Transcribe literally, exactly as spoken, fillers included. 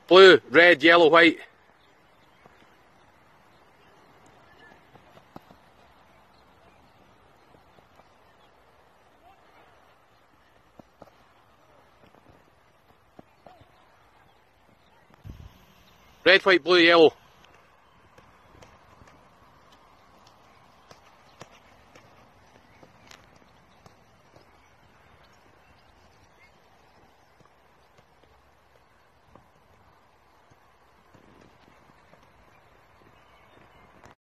Blue, red, yellow, white. Red, white, blue, yellow.